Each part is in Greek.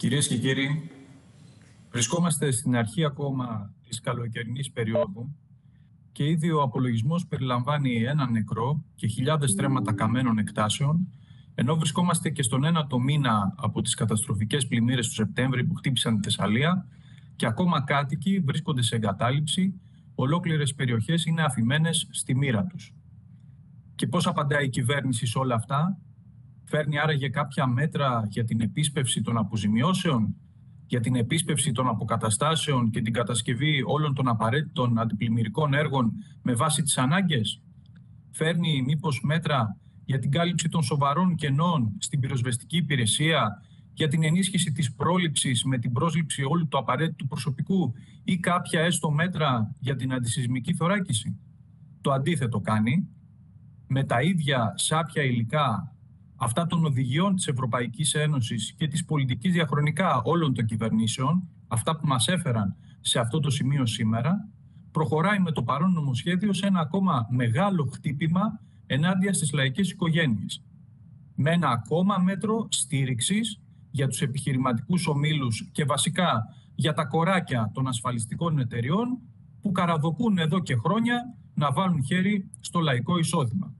Κυρίες και κύριοι, βρισκόμαστε στην αρχή ακόμα της καλοκαιρινής περίοδου και ήδη ο απολογισμός περιλαμβάνει έναν νεκρό και χιλιάδες στρέμματα καμένων εκτάσεων, ενώ βρισκόμαστε και στον ένατο μήνα από τις καταστροφικές πλημμύρες του Σεπτέμβρη που χτύπησαν τη Θεσσαλία και ακόμα κάτοικοι βρίσκονται σε εγκατάλειψη, ολόκληρες περιοχές είναι αφημένες στη μοίρα τους. Και πώς απαντάει η κυβέρνηση σε όλα αυτά? Φέρνει άραγε κάποια μέτρα για την επίσπευση των αποζημιώσεων, για την επίσπευση των αποκαταστάσεων και την κατασκευή όλων των απαραίτητων αντιπλημμυρικών έργων με βάση τις ανάγκες? Φέρνει μήπως μέτρα για την κάλυψη των σοβαρών κενών στην πυροσβεστική υπηρεσία, για την ενίσχυση της πρόληψης με την πρόσληψη όλου του απαραίτητου προσωπικού ή κάποια έστω μέτρα για την αντισεισμική θωράκιση? Το αντίθετο κάνει, με τα ίδια σάπια υλικά αυτά των οδηγιών της Ευρωπαϊκής Ένωσης και της πολιτικής διαχρονικά όλων των κυβερνήσεων, αυτά που μας έφεραν σε αυτό το σημείο σήμερα, προχωράει με το παρόν νομοσχέδιο σε ένα ακόμα μεγάλο χτύπημα ενάντια στις λαϊκές οικογένειες. Με ένα ακόμα μέτρο στήριξης για τους επιχειρηματικούς ομίλους και βασικά για τα κοράκια των ασφαλιστικών εταιριών που καραδοκούν εδώ και χρόνια να βάλουν χέρι στο λαϊκό εισόδημα.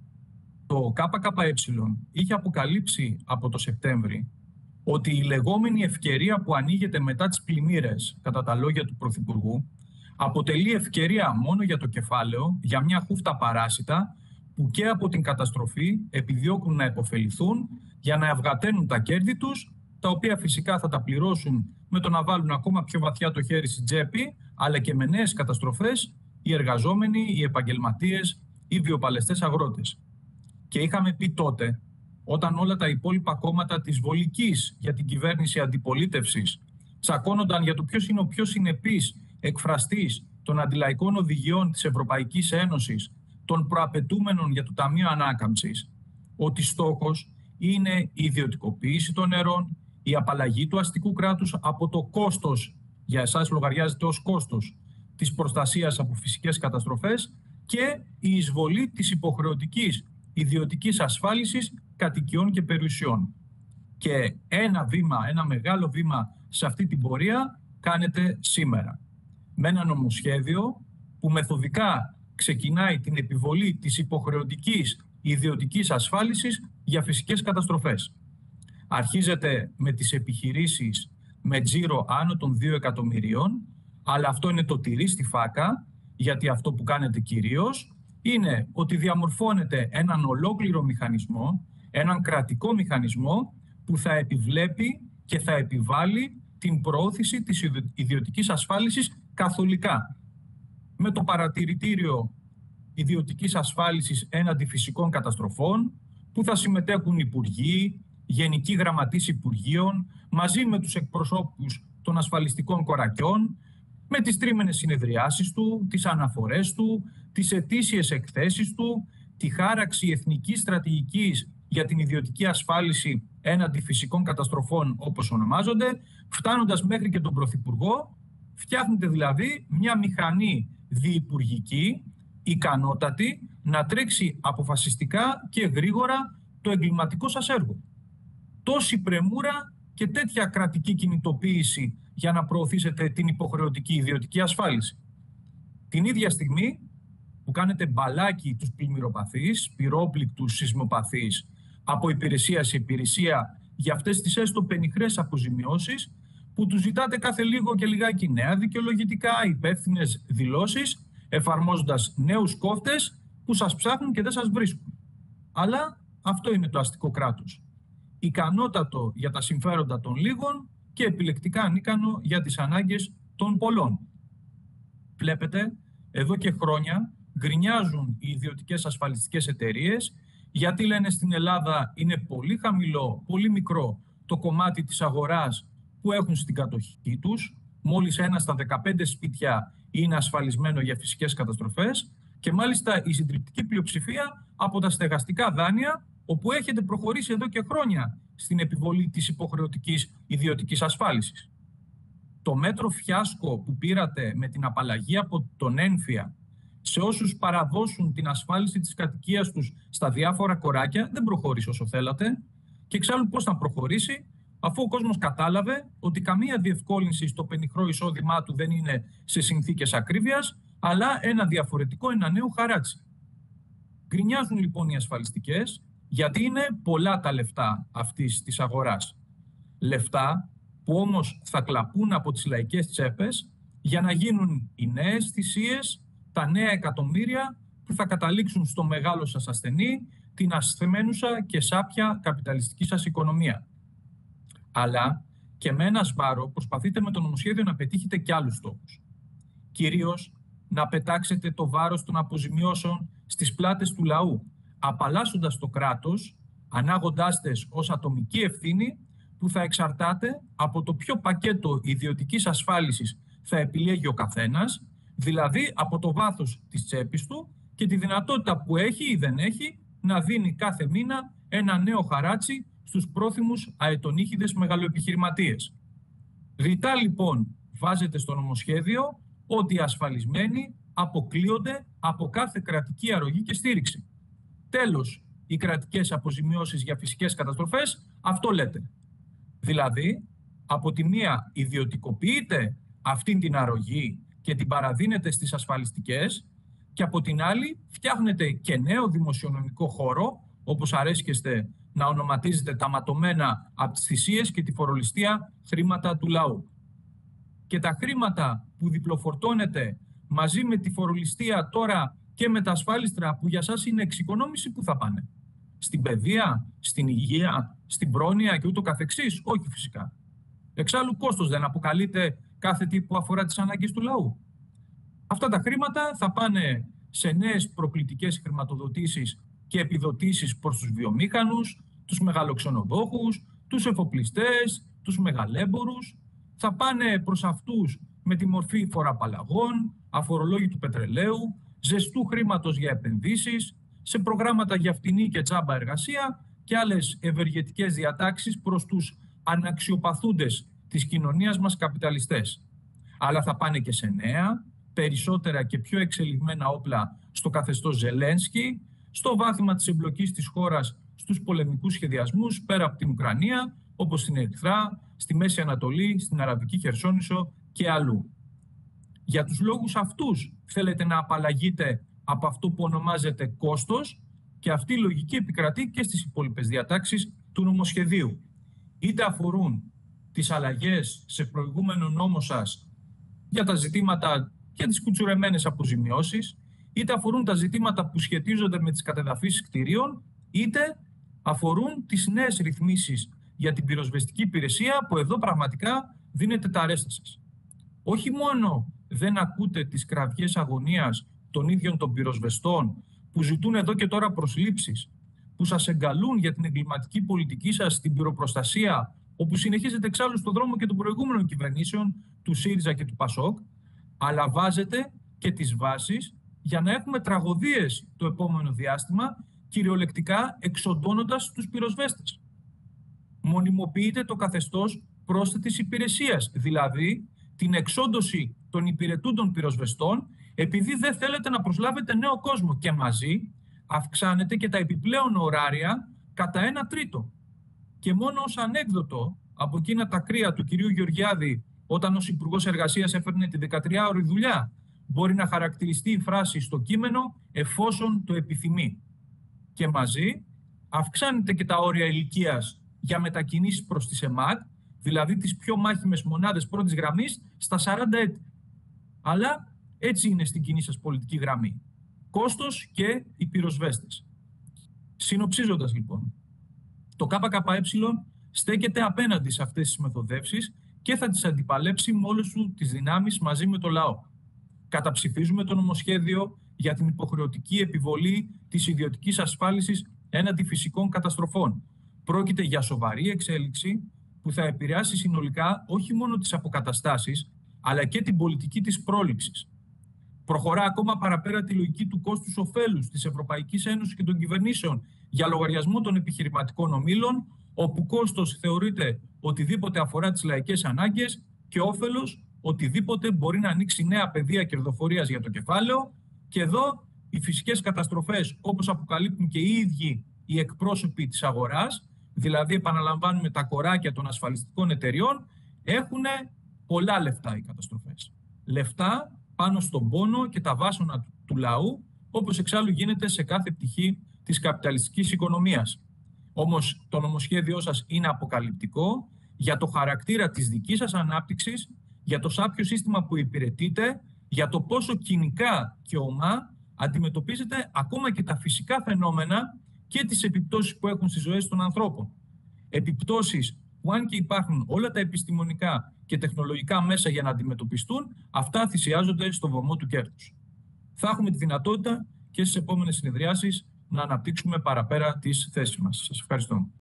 Το ΚΚΕ είχε αποκαλύψει από το Σεπτέμβρη ότι η λεγόμενη ευκαιρία που ανοίγεται μετά τις πλημμύρες, κατά τα λόγια του Πρωθυπουργού, αποτελεί ευκαιρία μόνο για το κεφάλαιο, για μια χούφτα παράσιτα που και από την καταστροφή επιδιώκουν να επωφεληθούν για να αυγαταίνουν τα κέρδη τους, τα οποία φυσικά θα τα πληρώσουν με το να βάλουν ακόμα πιο βαθιά το χέρι στην τσέπη, αλλά και με νέες καταστροφές οι εργαζόμενοι, οι επαγγελματίες, οι βιοπαλαιστές αγρότες. Και είχαμε πει τότε, όταν όλα τα υπόλοιπα κόμματα της βολικής για την κυβέρνηση αντιπολίτευσης τσακώνονταν για το ποιος είναι ο πιο συνεπής εκφραστής των αντιλαϊκών οδηγιών της Ευρωπαϊκής Ένωσης, των προαπαιτούμενων για το Ταμείο Ανάκαμψης, ότι στόχος είναι η ιδιωτικοποίηση των νερών, η απαλλαγή του αστικού κράτους από το κόστος, για εσάς λογαριάζεται ως κόστος, της προστασίας από φυσικές καταστροφές και η εισβολή της υποχρεωτικής ιδιωτικής ασφάλισης κατοικιών και περιουσιών. Και ένα μεγάλο βήμα σε αυτή την πορεία κάνετε σήμερα. Με ένα νομοσχέδιο που μεθοδικά ξεκινάει την επιβολή της υποχρεωτικής ιδιωτικής ασφάλισης για φυσικές καταστροφές. Αρχίζετε με τις επιχειρήσεις με τζίρο άνω των 2 εκατομμυρίων, αλλά αυτό είναι το τυρί στη φάκα, γιατί αυτό που κάνετε κυρίως είναι ότι διαμορφώνεται έναν ολόκληρο μηχανισμό, έναν κρατικό μηχανισμό που θα επιβλέπει και θα επιβάλλει την προώθηση της ιδιωτικής ασφάλισης καθολικά. Με το παρατηρητήριο ιδιωτικής ασφάλισης έναντι φυσικών καταστροφών που θα συμμετέχουν υπουργοί, γενικοί γραμματείς υπουργείων, μαζί με τους εκπροσώπους των ασφαλιστικών κορακιών, με τις τρίμηνες συνεδριάσεις του, τις αναφορές του, τις ετήσιες εκθέσεις του, τη χάραξη εθνικής στρατηγικής για την ιδιωτική ασφάλιση έναντι φυσικών καταστροφών όπως ονομάζονται, φτάνοντας μέχρι και τον Πρωθυπουργό, φτιάχνετε δηλαδή μια μηχανή διυπουργική, ικανότατη, να τρέξει αποφασιστικά και γρήγορα το εγκληματικό σας έργο. Τόση πρεμούρα και τέτοια κρατική κινητοποίηση για να προωθήσετε την υποχρεωτική ιδιωτική ασφάλιση. Την ίδια στιγμή που κάνετε μπαλάκι τους πλημμυροπαθείς, πυρόπληκτους σεισμοπαθείς, από υπηρεσία σε υπηρεσία για αυτές τις έστω πενιχρές αποζημιώσεις που τους ζητάτε κάθε λίγο και λιγάκι νέα δικαιολογητικά, υπεύθυνες δηλώσεις, εφαρμόζοντας νέους κόφτες που σας ψάχνουν και δεν σας βρίσκουν. Αλλά αυτό είναι το αστικό κράτος. Ικανότατο για τα συμφέροντα των λίγων και επιλεκτικά ανίκανο για τις ανάγκες των πολλών. Βλέπετε, εδώ και χρόνια γκρινιάζουν οι ιδιωτικές ασφαλιστικές εταιρείες γιατί λένε στην Ελλάδα είναι πολύ χαμηλό, πολύ μικρό το κομμάτι της αγοράς που έχουν στην κατοχή τους. Μόλις 1 στα 15 σπίτια είναι ασφαλισμένο για φυσικές καταστροφές και μάλιστα η συντριπτική πλειοψηφία από τα στεγαστικά δάνεια, όπου έχετε προχωρήσει εδώ και χρόνια στην επιβολή της υποχρεωτικής ιδιωτικής ασφάλισης. Το μέτρο φιάσκο που πήρατε με την απαλλαγή από τον ένφια σε όσους παραδώσουν την ασφάλιση της κατοικίας τους στα διάφορα κοράκια δεν προχώρησε όσο θέλατε και εξάλλου πώς θα προχωρήσει αφού ο κόσμος κατάλαβε ότι καμία διευκόλυνση στο πενιχρό εισόδημά του δεν είναι σε συνθήκες ακρίβειας, αλλά ένα διαφορετικό, ένα νέο χαράτσι. Γκρινιάζουν λοιπόν οι ασφαλιστικές, γιατί είναι πολλά τα λεφτά αυτής της αγοράς. Λεφτά που όμως θα κλαπούν από τις λαϊκές τσέπες για να γίνουν οι νέες θυσίες, τα νέα εκατομμύρια που θα καταλήξουν στο μεγάλο σας ασθενή, την ασθεμένουσα και σάπια καπιταλιστική σας οικονομία. Αλλά και με ένα σπάρο προσπαθείτε με το νομοσχέδιο να πετύχετε και άλλους στόχους. Κυρίως να πετάξετε το βάρος των αποζημιώσεων στις πλάτες του λαού, απαλλάσσοντας το κράτος, ανάγοντάς τες ως ατομική ευθύνη που θα εξαρτάται από το ποιο πακέτο ιδιωτικής ασφάλισης θα επιλέγει ο καθένας, δηλαδή από το βάθος της τσέπης του και τη δυνατότητα που έχει ή δεν έχει να δίνει κάθε μήνα ένα νέο χαράτσι στους πρόθυμους αετονίχηδες μεγαλοεπιχειρηματίες. Ρητά λοιπόν βάζετε στο νομοσχέδιο ότι οι ασφαλισμένοι αποκλείονται από κάθε κρατική αρρωγή και στήριξη. Τέλος, οι κρατικές αποζημιώσεις για φυσικές καταστροφές, αυτό λέτε. Δηλαδή, από τη μία ιδιωτικοποιείτε αυτήν την αρρωγή και την παραδίνετε στις ασφαλιστικές και από την άλλη φτιάχνετε και νέο δημοσιονομικό χώρο, όπως αρέσκεστε να ονοματίζετε τα ματωμένα από τις θυσίες και τη φορολιστία χρήματα του λαού. Και τα χρήματα που διπλοφορτώνετε μαζί με τη φορολιστία τώρα και με τα ασφάλιστρα που για σας είναι εξοικονόμηση, πού θα πάνε? Στην παιδεία, στην υγεία, στην πρόνοια και ούτω καθεξής? Όχι φυσικά. Εξάλλου κόστος δεν αποκαλείται κάθε τι που αφορά τις ανάγκες του λαού. Αυτά τα χρήματα θα πάνε σε νέες προκλητικές χρηματοδοτήσεις και επιδοτήσεις προς τους βιομήχανους, τους μεγαλοξενοδόχους, τους εφοπλιστές, τους μεγαλέμπορους. Θα πάνε προς αυτούς με τη μορφή φοροαπαλλαγών, αφορολόγητου πετρελαίου, ζεστού χρήματος για επενδύσεις, σε προγράμματα για φτηνή και τσάμπα εργασία και άλλες ευεργετικές διατάξεις προς τους αναξιοπαθούντες της κοινωνίας μας καπιταλιστές. Αλλά θα πάνε και σε νέα, περισσότερα και πιο εξελιγμένα όπλα στο καθεστώς Ζελένσκι, στο βάθημα της εμπλοκής της χώρας στους πολεμικούς σχεδιασμούς πέρα από την Ουκρανία, όπως στην Ερυθρά, στη Μέση Ανατολή, στην Αραβική Χερσόνησο και αλλού. Για τους λόγους αυτούς θέλετε να απαλλαγείτε από αυτό που ονομάζεται κόστος και αυτή η λογική επικρατεί και στις υπόλοιπες διατάξεις του νομοσχεδίου. Είτε αφορούν τις αλλαγές σε προηγούμενο νόμο σας για τα ζητήματα και τις κουτσουρεμένες αποζημιώσεις, είτε αφορούν τα ζητήματα που σχετίζονται με τις κατεδαφίσεις κτηρίων, είτε αφορούν τις νέες ρυθμίσεις για την πυροσβεστική υπηρεσία που εδώ πραγματικά δίνετε τα αρέστα σας. Όχι μόνο δεν ακούτε τις κραυγές αγωνίας των ίδιων των πυροσβεστών που ζητούν εδώ και τώρα προσλήψεις, που σας εγκαλούν για την εγκληματική πολιτική σας στην πυροπροστασία, όπου συνεχίζετε εξάλλου στον δρόμο και των προηγούμενων κυβερνήσεων του ΣΥΡΙΖΑ και του ΠΑΣΟΚ, αλλά βάζετε και τις βάσεις για να έχουμε τραγωδίες το επόμενο διάστημα, κυριολεκτικά εξοντώνοντας τους πυροσβέστες. Μονιμοποιείτε το καθεστώς πρόσθετης υπηρεσίας, δηλαδή την εξόντωση των υπηρετούντων πυροσβεστών, επειδή δεν θέλετε να προσλάβετε νέο κόσμο και μαζί αυξάνετε και τα επιπλέον ωράρια κατά 1/3. Και μόνο ως ανέκδοτο από εκείνα τα κρύα του κυρίου Γεωργιάδη, όταν ως Υπουργός Εργασίας έφερνε τη 13ωρη δουλειά, μπορεί να χαρακτηριστεί η φράση στο κείμενο «εφόσον το επιθυμεί». Και μαζί αυξάνεται και τα όρια ηλικίας για μετακινήσεις προς τις ΕΜΑΤ, δηλαδή τις πιο μάχημες μονάδες πρώτης γραμμής, στα 40 έτη. Αλλά έτσι είναι στην κοινή σας πολιτική γραμμή. Κόστος και οι πυροσβέστες. Συνοψίζοντας λοιπόν, το ΚΚΕ στέκεται απέναντι σε αυτές τις μεθοδεύσεις και θα τις αντιπαλέψει με όλες του τις δυνάμεις μαζί με το λαό. Καταψηφίζουμε το νομοσχέδιο για την υποχρεωτική επιβολή της ιδιωτικής ασφάλισης έναντι φυσικών καταστροφών. Πρόκειται για σοβαρή εξέλιξη που θα επηρεάσει συνολικά όχι μόνο τις αποκαταστάσεις, αλλά και την πολιτική της πρόληψης. Προχωρά ακόμα παραπέρα τη λογική του κόστους-οφέλους της Ευρωπαϊκής Ένωσης και των κυβερνήσεων για λογαριασμό των επιχειρηματικών ομίλων, όπου κόστος θεωρείται οτιδήποτε αφορά τις λαϊκές ανάγκες και όφελος οτιδήποτε μπορεί να ανοίξει νέα πεδία κερδοφορίας για το κεφάλαιο. Και εδώ οι φυσικές καταστροφές, όπως αποκαλύπτουν και οι ίδιοι οι εκπρόσωποι της αγοράς, Δηλαδή, επαναλαμβάνουμε, τα κοράκια των ασφαλιστικών εταιριών έχουν πολλά λεφτά οι καταστροφές. Λεφτά πάνω στον πόνο και τα βάσανα του λαού, όπως εξάλλου γίνεται σε κάθε πτυχή της καπιταλιστικής οικονομίας. Όμως το νομοσχέδιό σας είναι αποκαλυπτικό για το χαρακτήρα της δικής σας ανάπτυξης, για το σάπιο σύστημα που υπηρετείτε, για το πόσο κοινικά και ομά αντιμετωπίζετε ακόμα και τα φυσικά φαινόμενα και τις επιπτώσεις που έχουν στις ζωές των ανθρώπων. Επιπτώσεις που, αν και υπάρχουν όλα τα επιστημονικά και τεχνολογικά μέσα για να αντιμετωπιστούν, αυτά θυσιάζονται στο βωμό του κέρδους. Θα έχουμε τη δυνατότητα και στις επόμενες συνεδριάσεις να αναπτύξουμε παραπέρα τις θέσεις μας. Σας ευχαριστώ.